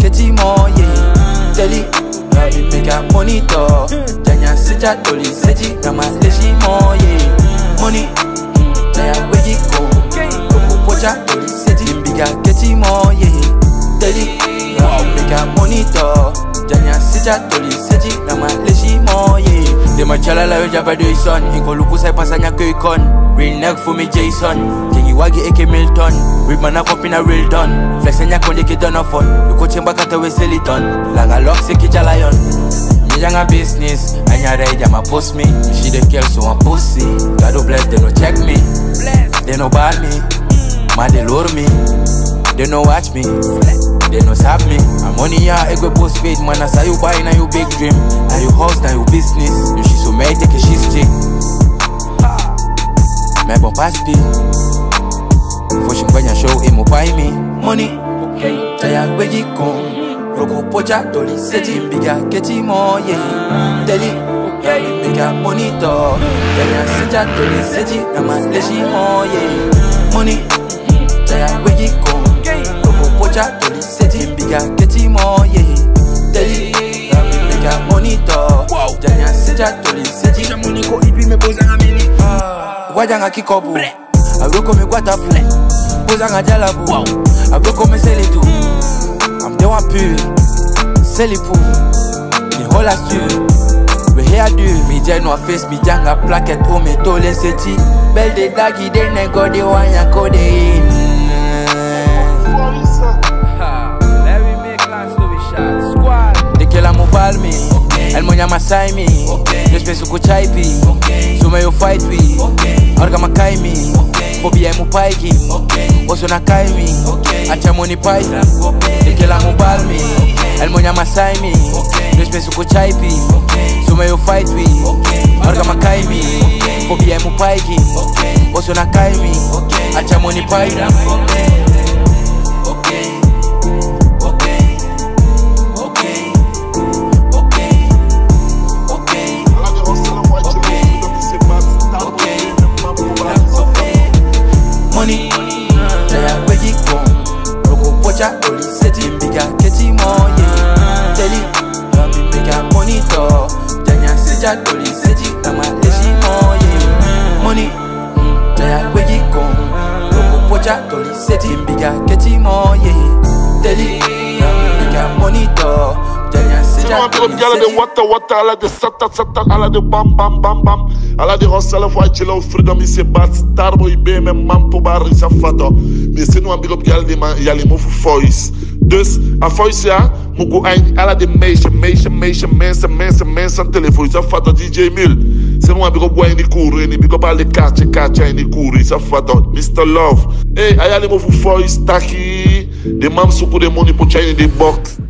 keti mo ye. Teli, rabi mega monitor. Janya sija toli seji kama leji mo ye. Money, jaya weji ko. Koko pocha toli seji mbiga keti mo ye. Teli, rabi mega monitor. Janya sija toli seji kama leji mo ye. De ma chala la yo jaba do son. Inko luku sai pasanya kwe kon. Real neck for me Jason. Kengi wagi eke Milton. Rip man up in a real done. Flexenya konde ki done fun. Luko chemba kata we sell it on. Laga lock se ki jalayon. Nyanga business. Anya ride ma post me. She the girl so I'm pussy. God bless they no check me. They no bar me. Man they lure me. They no watch me. They no stab me. I'm money ya egwe post paid man. As you buy na you big dream. Na you house na you business. You she so mad take a she's chick. Mais bon passe pi. Faut chingwanya show imo buy me. Money. Okay. Jaya weji kon. Roko pocha toli seti mbiga keti mo ye. Teli. Okay. Mbiga monitor. Jaya sija toli seti kama leji mo ye. Money. Jaya weji kon. Roko pocha toli seti mbiga keti mo ye. Teli. Mbiga monitor. Jaya sija toli seti. Chamoniko ipi me boza amini. Wajanga kikobu Agroko me guatafu Bozanga jalabu Agroko me selitu I'm the one pure Selipu Ni hola stu We here do Mi jeno face mi janga plaquette O me tole seti Bel de dagi de nego de wanya kode in Let me make last to be shot Squad De que la mobile me El monya masai me Yo speso kuchaipi Sume yo fight we Orga makai mi Phobia mu paiki Oso na kai mi Acha money pai De que la mobile me El monya masai me Yo speso kuchaipi Sume yo fight we Orga makai mi Phobia mu paiki Oso na kai mi Acha money pai Money, jaya weji kon. Roko pocha toli seti mbiga keti mo ye. Teli, rabi mbiga monitor. Janya sija toli seti kama leji mo ye. Money, jaya weji kon. Roko pocha toli seti mbiga keti mo ye. Teli, rabi mbiga monitor. Janya sija toli seti. Wata, ala de sata, ala de bam, bam, bam, bam. Ala de hostel foi de lá freedom se bat starbo e bem me mampo bar isa fado. Me se no amigo gal de man yali mo voice. Dus a voice ya mugo ein ala de mensa telefone isa fado DJ Mil. Se no amigo boy ni kuru ni bigo bal de kacha ni kuru isa fado Mr Love. Hey ayali mo voice taki de mam suku de money po chine de box.